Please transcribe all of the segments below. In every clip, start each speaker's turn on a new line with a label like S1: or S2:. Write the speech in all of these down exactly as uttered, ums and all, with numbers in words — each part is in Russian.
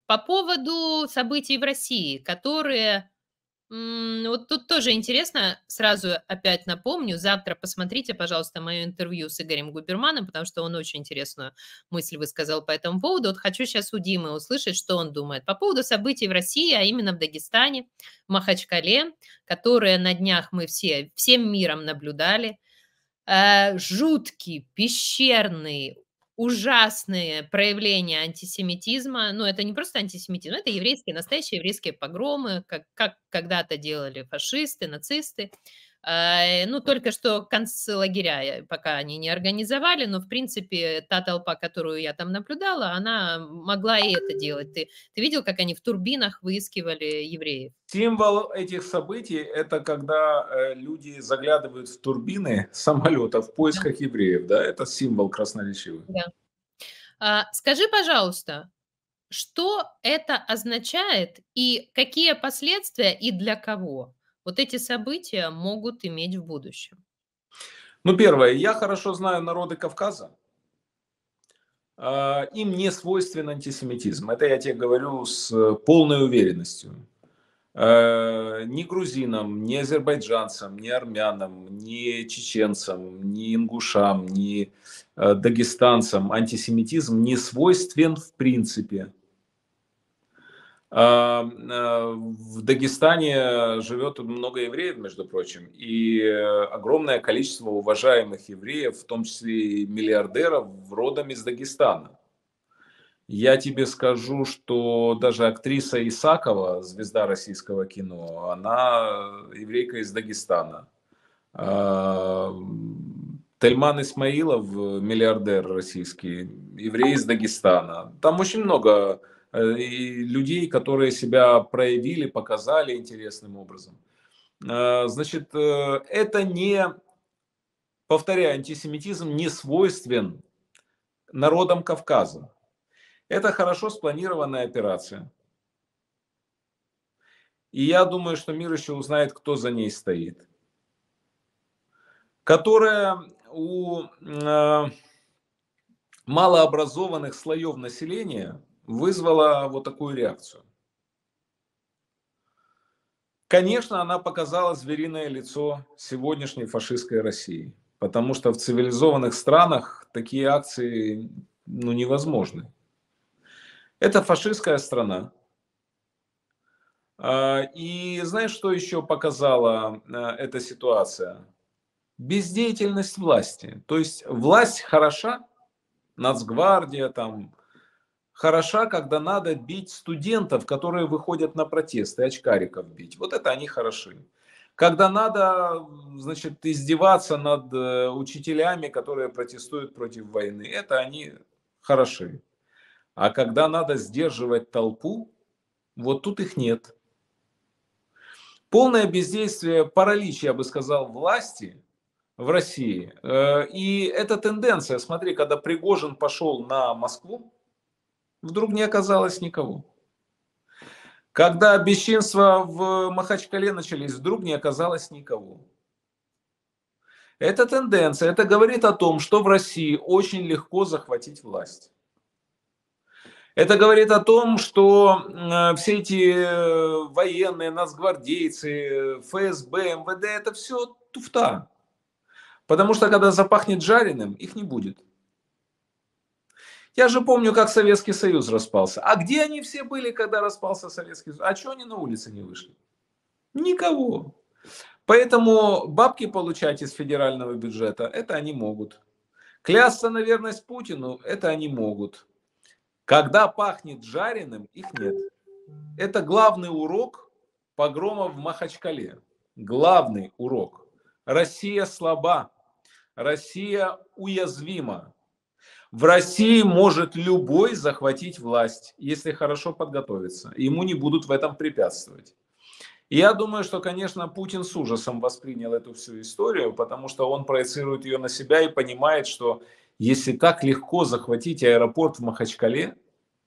S1: По поводу событий в России, которые, м, вот тут тоже интересно, сразу опять напомню, завтра посмотрите, пожалуйста, мое интервью с Игорем Губерманом, потому что он очень интересную мысль высказал по этому поводу. Вот хочу сейчас у Димы услышать, что он думает по поводу событий в России, а именно в Дагестане, в Махачкале, которые на днях мы все всем миром наблюдали. Э, жуткий, пещерный, ужасные проявления антисемитизма. Но это не просто антисемитизм, это еврейские, настоящие еврейские погромы, как как когда-то делали фашисты, нацисты. Э, ну, только что концлагеря, э, пока они не организовали, но, в принципе, та толпа, которую я там наблюдала, она могла и это делать. Ты ты видел, как они в турбинах выискивали евреев?
S2: Символ этих событий- это когда, э, люди заглядывают в турбины самолетов в
S1: Да.
S2: поисках евреев. Да, это символ красноречивый.
S1: Да. А, скажи, пожалуйста, что это означает и какие последствия и для кого вот эти события могут иметь в будущем?
S2: Ну, первое. Я хорошо знаю народы Кавказа. А, им не свойствен антисемитизм. Это я те говорю с полной уверенностью. Э, ни грузинам, ни азербайджанцам, ни армянам, ни чеченцам, ни ингушам, ни, э, дагестанцам антисемитизм не свойствен в принципе. Ам, э, в Дагестане живет много евреев, между прочим, и огромное количество уважаемых евреев, в том числе и миллиардеров, родом из Дагестана. Я тебе скажу, что даже актриса Исакова, звезда российского кино, она еврейка из Дагестана. Ам, Тельман Исмаилов, миллиардер российский, еврей из Дагестана. Там очень много, э, и людей, которые себя проявили, показали интересным образом. А, значит, э, это не, повторяю, антисемитизм не свойствен народам Кавказа. Это хорошо спланированная операция. И я думаю, что мир еще узнает, кто за ней стоит. Которая у, а, малообразованных слоев населения вызвала вот такую реакцию. Конечно, она показала звериное лицо сегодняшней фашистской России, потому что в цивилизованных странах такие акции, ну, невозможны. Это фашистская страна. А, и знаешь, что еще показала, а, эта ситуация? Бездеятельность власти. То есть власть хороша, Нацгвардия там хороша, когда надо бить студентов, которые выходят на протесты, очкариков бить. Вот это они хороши. Когда надо, значит, издеваться над э, учителями, которые протестуют против войны, это они хороши. А когда надо сдерживать толпу, вот тут их нет. Полное бездействие, паралич, я бы сказал, власти в России. Э, И эта тенденция, смотри, когда Пригожин пошел на Москву, вдруг не оказалось никого. Когда бесчинства в Махачкале начались, вдруг не оказалось никого. Это тенденция, это говорит о том, что в России очень легко захватить власть. Это говорит о том, что э, все эти э, военные, нацгвардейцы, ФСБ, МВД, это все туфта. Потому что когда запахнет жареным, их не будет. Я же помню, как Советский Союз распался. А где они все были, когда распался Советский Союз? А что они на улице не вышли? Никого. Поэтому бабки получать из федерального бюджета, это они могут. Клясться на верность Путину, это они могут. Когда пахнет жареным, их нет. Это главный урок погрома в Махачкале. Главный урок. Россия слаба. Россия уязвима. В России может любой захватить власть, если хорошо подготовиться. Ему не будут в этом препятствовать. И я думаю, что, конечно, Путин с ужасом воспринял эту всю историю, потому что он проецирует ее на себя и понимает, что если так легко захватить аэропорт в Махачкале.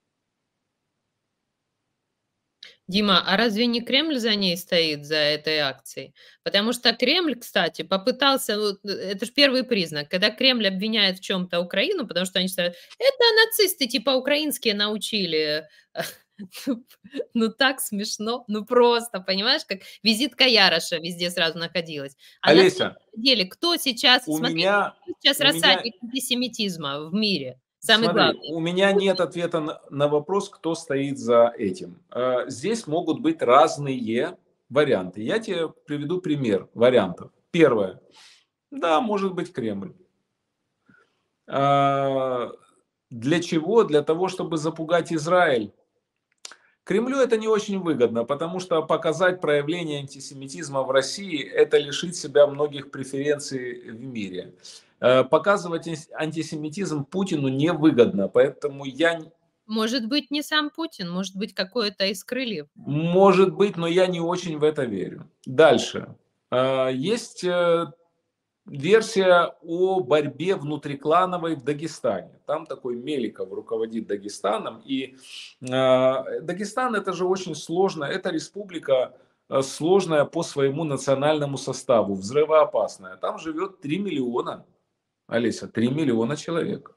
S1: Дима, а разве не Кремль за ней стоит, за этой акцией? Потому что Кремль, кстати, попытался, вот, э, это ж первый признак, когда Кремль обвиняет в чем-то Украину, потому что они считают, это нацисты типа украинские научили Ну, ну так смешно, ну просто, понимаешь, как визитка Яроша везде сразу находилась. А на самом
S2: Олеся,
S1: деле, кто сейчас,
S2: у
S1: смотри,
S2: меня,
S1: кто сейчас
S2: у меня,
S1: рассадник антисемитизма в мире? Самый
S2: смотри,
S1: главный.
S2: у меня нет ответа на, на вопрос, кто стоит за этим. Э, Здесь могут быть разные варианты. Я тебе приведу пример вариантов. Первое. Да, может быть Кремль. А, Для чего? Для того, чтобы запугать Израиль. Кремлю это не очень выгодно, потому что показать проявление антисемитизма в России – это лишить себя многих преференций в мире. Э, Показывать антис- антисемитизм Путину невыгодно, поэтому я, н-
S1: Может быть, не сам Путин, может быть, какое-то из крыльев.
S2: может быть, но я не очень в это верю. Дальше. Э, Есть э, версия о борьбе внутриклановой в Дагестане. Там такой Меликов руководит Дагестаном. И э, Дагестан это же очень сложно. Это республика э, сложная по своему национальному составу, взрывоопасная. Там живет три миллиона, Олеся, три миллиона человек.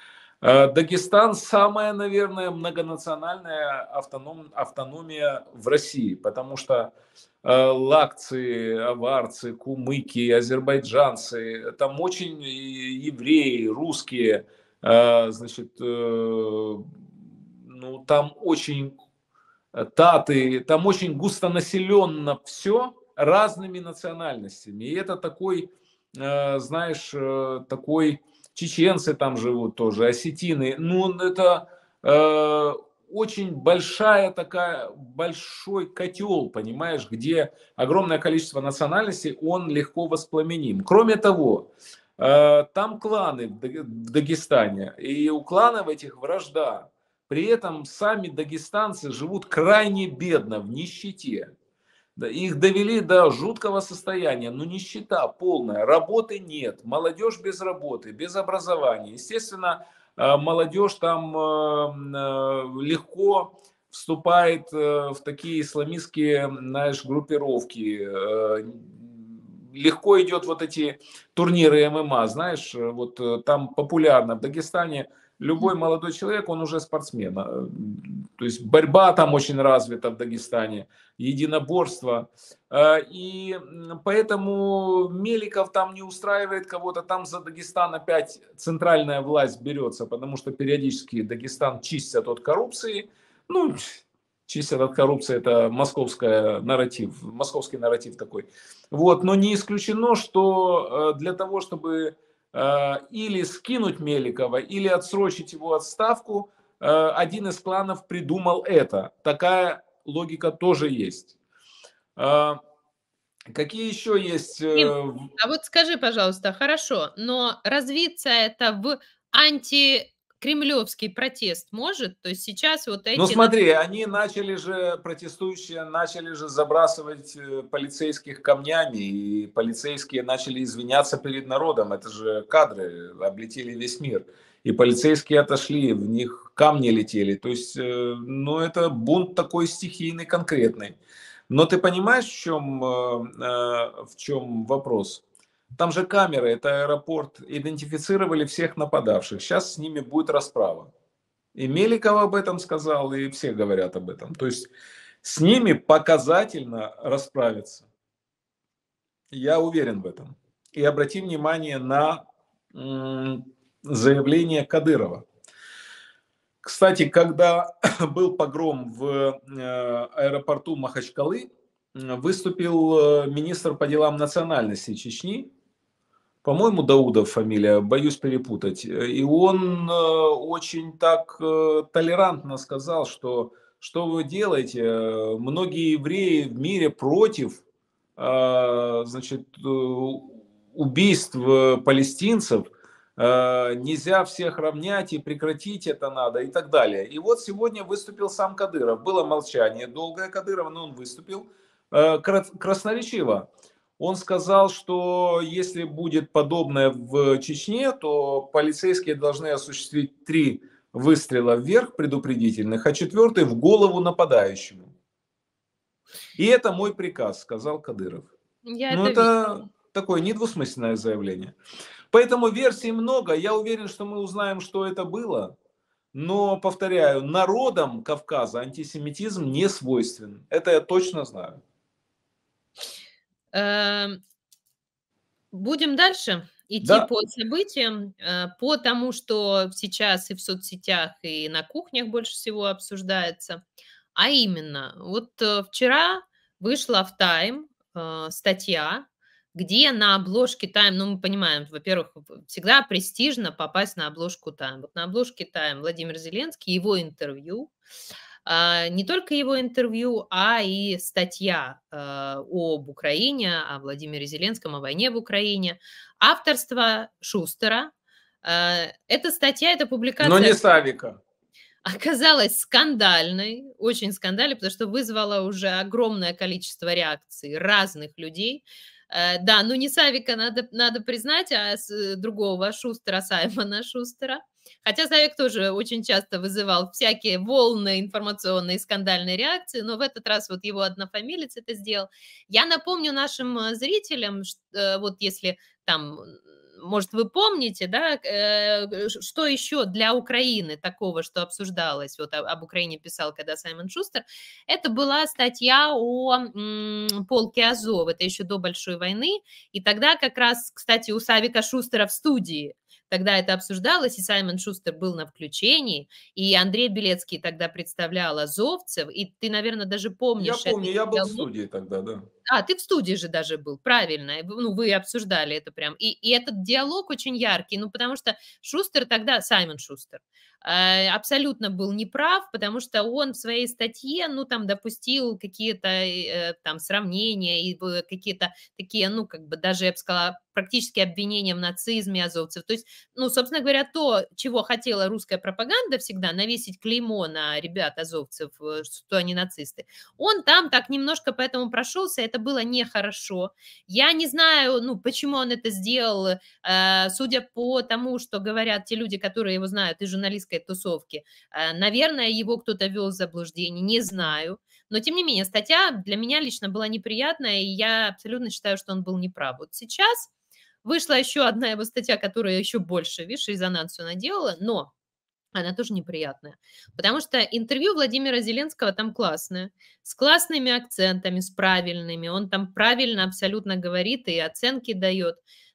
S2: Э, Дагестан самая, наверное, многонациональная автоном, автономия в России, потому что э, лакцы, аварцы, кумыки, азербайджанцы, там очень и евреи, русские, э, значит, э, ну там очень э, таты, там очень густонаселенно все разными национальностями. И это такой, э, знаешь, э, такой, чеченцы там живут тоже, осетины. Ну, это э, очень большая такая, большой котел, понимаешь, где огромное количество национальностей, он легко воспламеним. Кроме того, э, там кланы в Даг- в Дагестане, и у кланов этих вражда. При этом сами дагестанцы живут крайне бедно, в нищете. Да, их довели до жуткого состояния, ну нищета полная, работы нет, молодежь без работы, без образования. Естественно, э, молодежь там э, э, легко вступает э, в такие исламистские, знаешь, группировки. э, Легко идет вот эти турниры эм эм а, знаешь, э, вот э, там популярно в Дагестане. Любой молодой человек, он уже спортсмен. Э, То есть борьба там очень развита в Дагестане, единоборство. Э, И поэтому Меликов там не устраивает кого-то, там за Дагестан опять центральная власть берется, потому что периодически Дагестан чистят от коррупции. Ну, чистят от коррупции, это московская нарратив, московский нарратив такой. Вот, но не исключено, что э, для того, чтобы э, или скинуть Меликова, или отсрочить его отставку, э, один из кланов придумал это. Такая логика тоже есть. А, Какие еще есть?
S1: Дим,
S2: э,
S1: а вот скажи, пожалуйста, хорошо, но развиться это в антикремлевский протест может? То есть сейчас вот
S2: Ну
S1: эти на
S2: смотри, они начали же, протестующие начали же забрасывать э, полицейских камнями, и полицейские начали извиняться перед народом. Это же кадры облетели весь мир. И полицейские отошли, в них камни летели. То есть, э, ну это бунт такой стихийный, конкретный. Но ты понимаешь, в чем, э, э, в чем вопрос? Там же камеры, это аэропорт, идентифицировали всех нападавших. Сейчас с ними будет расправа. И Меликов об этом сказал, и все говорят об этом. То есть с ними показательно расправиться. Я уверен в этом. И обрати внимание на м, заявление Кадырова. Кстати, когда был погром в э, аэропорту Махачкалы, выступил э, министр по делам национальности Чечни, по-моему, Даудов фамилия, боюсь перепутать. И он э, очень так э, толерантно сказал, что что вы делаете? Э, Многие евреи в мире против э, значит, э, убийств э, палестинцев. Э, Нельзя всех равнять и прекратить это надо и так далее. И вот сегодня выступил сам Кадыров. Было молчание долгое Кадырова, но он выступил э, кра- красноречиво. Он сказал, что если будет подобное в Чечне, то полицейские должны осуществить три выстрела вверх предупредительных, а четвертый в голову нападающему. И это мой приказ, сказал Кадыров.
S1: я
S2: Ну,
S1: это видела.
S2: это такое недвусмысленное заявление. Поэтому версий много. Я уверен, что мы узнаем, что это было. Но, повторяю, народам Кавказа антисемитизм не свойственен. Это я точно знаю.
S1: Эм, будем дальше идти
S2: Да.
S1: по событиям, э, по тому, что сейчас и в соцсетях, и на кухнях больше всего обсуждается. А именно, вот э, вчера вышла в Time э, статья, где на обложке Time, ну мы понимаем, во-первых, в- всегда престижно попасть на обложку Time. Вот на обложке Time Владимир Зеленский, его интервью. А, не только его интервью, а и статья э, об Украине, о Владимире Зеленском, о войне в Украине. Авторство Шустера. Э, Эта статья, эта
S2: Но
S1: публикация
S2: не Савика.
S1: оказалась скандальной, очень скандальной, потому что вызвала уже огромное количество реакций разных людей. Э, да, ну не Савика, надо, надо признать, а с, э, другого Шустера, Саймона Шустера. Хотя Савик тоже очень часто вызывал всякие волны информационной и скандальной реакции, но в этот раз вот его однофамилец это сделал. Я напомню нашим э, зрителям, ш- э, вот если там, м, может, вы помните, да, э, ш- что еще для Украины такого, что обсуждалось, вот об об Украине писал когда Саймон Шустер, это была статья о м, полке Азов, это еще до Большой войны, и тогда как раз, кстати, у Савика Шустера в студии тогда это обсуждалось, и Саймон Шустер был на включении, и Андрей Белецкий тогда представлял азовцев, и ты, наверное, даже
S2: Я
S1: помнишь этот
S2: помню, я был в
S1: диалог.
S2: студии тогда, да.
S1: А, ты в студии же даже был, правильно. И вы ну, вы обсуждали это прям. И и этот диалог очень яркий, ну, потому что Шустер тогда, Саймон Шустер, э, абсолютно был неправ, потому что он в своей статье, ну, там допустил какие-то, э, там сравнения и в какие-то такие, ну, как бы даже, я бы сказала, практически обвинения в нацизме азовцев. То есть, ну, собственно говоря, то, чего хотела русская пропаганда всегда, навесить клеймо на ребят азовцев, э, что они нацисты, он там так немножко по этому прошелся, это было нехорошо. Я не знаю, ну, почему он это сделал, э, судя по тому, что говорят те люди, которые его знают из журналистской тусовки, э, наверное, его кто-то вел в заблуждение, не знаю. Но, тем не менее, статья для меня лично была неприятная, и я абсолютно считаю, что он был неправ. Вот сейчас вышла еще одна его статья, которая еще больше, видишь, резонансу наделала, но она тоже неприятная. Потому что интервью Владимира Зеленского там классное, с классными акцентами, с правильными. Он там правильно абсолютно говорит и оценки дает.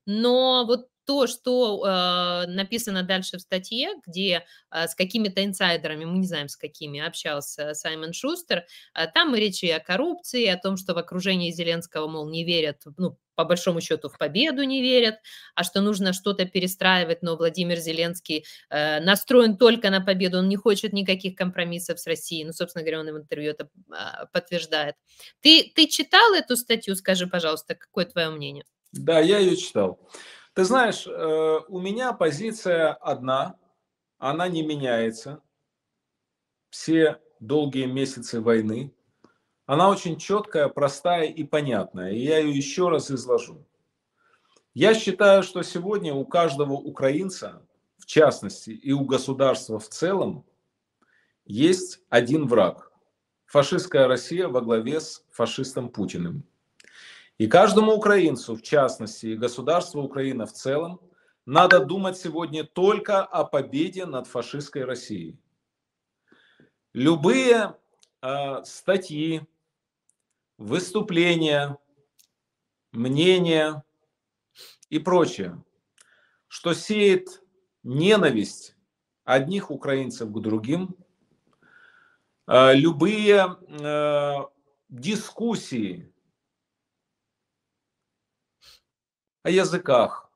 S1: Но вот то, что э, написано дальше в статье, где э, с какими-то инсайдерами, мы не знаем с какими, общался Саймон Шустер, э, там и речи о коррупции, о том, что в окружении Зеленского, мол, не верят, ну, по большому счету, в победу не верят, а что нужно что-то перестраивать, но Владимир Зеленский э, настроен только на победу, он не хочет никаких компромиссов с Россией. Ну, собственно говоря, он в интервью это а, подтверждает. Ты, ты читал эту статью? Скажи, пожалуйста, какое твое мнение?
S2: Да, я ее читал. Ты знаешь, э, у меня позиция одна, она не меняется. Все долгие месяцы войны. Она очень четкая, простая и понятная. И я ее еще раз изложу. Я считаю, что сегодня у каждого украинца, в частности, и у государства в целом, есть один враг. Фашистская Россия во главе с фашистом Путиным. И каждому украинцу, в частности, и государству Украина в целом, надо думать сегодня только о победе над фашистской Россией. Любые э, статьи, выступления, мнения и прочее, что сеет ненависть одних украинцев к другим, э, любые э, дискуссии о языках,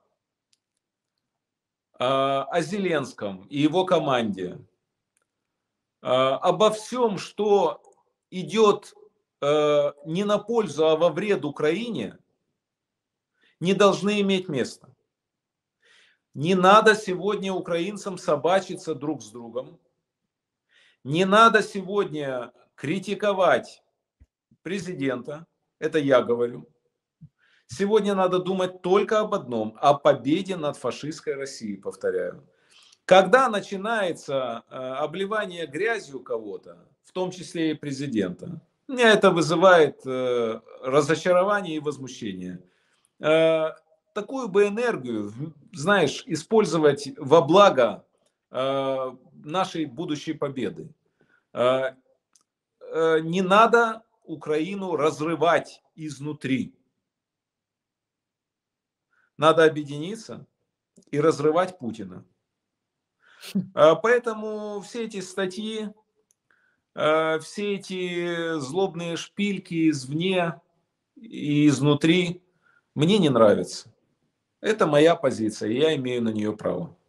S2: э, о Зеленском и его команде, э, обо всем, что идет э, не на пользу, а во вред Украине, не должны иметь места. Не надо сегодня украинцам собачиться друг с другом. Не надо сегодня критиковать президента. Это я говорю. Сегодня надо думать только об одном, о победе над фашистской Россией, повторяю. Когда начинается э, обливание грязью кого-то, в том числе и президента, меня это вызывает э, разочарование и возмущение. Э, такую бы энергию, знаешь, использовать во благо э, нашей будущей победы. Э, э, не надо Украину разрывать изнутри. Надо объединиться и разрывать Путина. Э, поэтому все эти статьи, э, все эти злобные шпильки извне и изнутри мне не нравятся. Это моя позиция, и я имею на нее право.